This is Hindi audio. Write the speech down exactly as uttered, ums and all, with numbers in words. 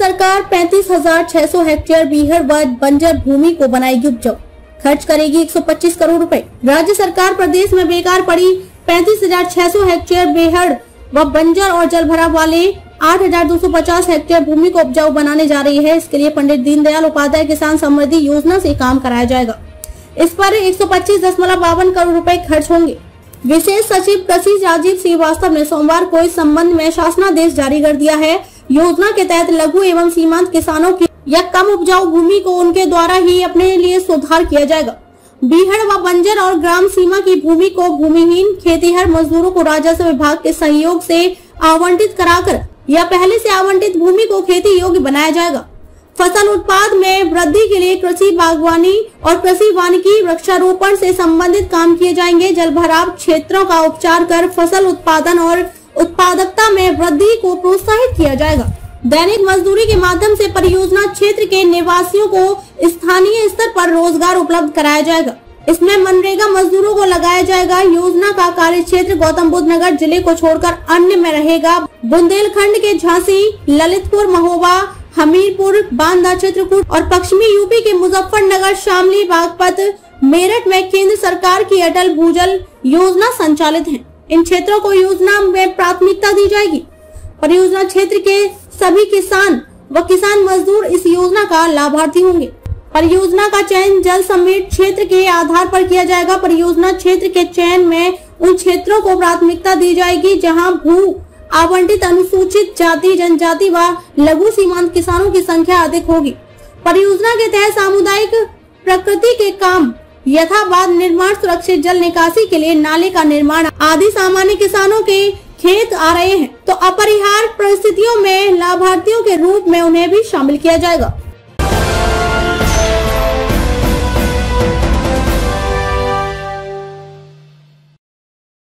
सरकार पैंतीस हजार छह सौ हेक्टेयर बीहड़ व बंजर भूमि को बनाएगी उपजाऊ, खर्च करेगी एक सौ पच्चीस करोड़ रुपए। राज्य सरकार प्रदेश में बेकार पड़ी पैंतीस हजार छह सौ हेक्टेयर बेहड़ व बंजर और जलभराव वाले आठ हजार दो सौ पचास हेक्टेयर भूमि को उपजाऊ बनाने जा रही है। इसके लिए पंडित दीनदयाल उपाध्याय किसान समृद्धि योजना से काम कराया जाएगा। इस पर एक सौ पच्चीस दशमलव बावन करोड़ रुपए खर्च होंगे। विशेष सचिव कृषि राजीव श्रीवास्तव ने सोमवार को इस संबंध में शासनादेश जारी कर दिया है। योजना के तहत लघु एवं सीमांत किसानों की या कम उपजाऊ भूमि को उनके द्वारा ही अपने लिए सुधार किया जाएगा। बीहड़ व बंजर और ग्राम सीमा की भूमि को भूमिहीन खेतीहर मजदूरों को राजस्व विभाग के सहयोग से आवंटित कराकर या पहले से आवंटित भूमि को खेती योग्य बनाया जाएगा। फसल उत्पाद में वृद्धि के लिए कृषि बागवानी और कृषि वानिकी वृक्षारोपण से संबंधित काम किए जाएंगे। जलभराव क्षेत्रों का उपचार कर फसल उत्पादन और उत्पादकता में वृद्धि को प्रोत्साहित किया जाएगा। दैनिक मजदूरी के माध्यम से परियोजना क्षेत्र के निवासियों को स्थानीय स्तर पर रोजगार उपलब्ध कराया जाएगा। इसमें मनरेगा मजदूरों को लगाया जाएगा। योजना का कार्य क्षेत्र गौतम बुद्ध नगर जिले को छोड़कर अन्य में रहेगा। बुंदेलखंड के झांसी, ललितपुर, महोबा, हमीरपुर, बांदा, चित्रकूट और पश्चिमी यूपी के मुजफ्फरनगर, शामली, बागपत, मेरठ में केंद्र सरकार की अटल भूजल योजना संचालित है। इन क्षेत्रों को योजना में प्राथमिकता दी जाएगी। परियोजना क्षेत्र के सभी किसान व किसान मजदूर इस योजना का लाभार्थी होंगे। परियोजना का चयन जल समेट क्षेत्र के आधार पर किया जाएगा। परियोजना क्षेत्र के चयन में उन क्षेत्रों को प्राथमिकता दी जाएगी जहां भू आवंटित अनुसूचित जाति, जनजाति व लघु सीमांत किसानों की संख्या अधिक होगी। परियोजना के तहत सामुदायिक प्रकृति के काम यथावत निर्माण, सुरक्षित जल निकासी के लिए नाले का निर्माण आदि सामान्य किसानों के खेत आ रहे हैं, तो अपरिहार्य परिस्थितियों में लाभार्थियों के रूप में उन्हें भी शामिल किया जाएगा।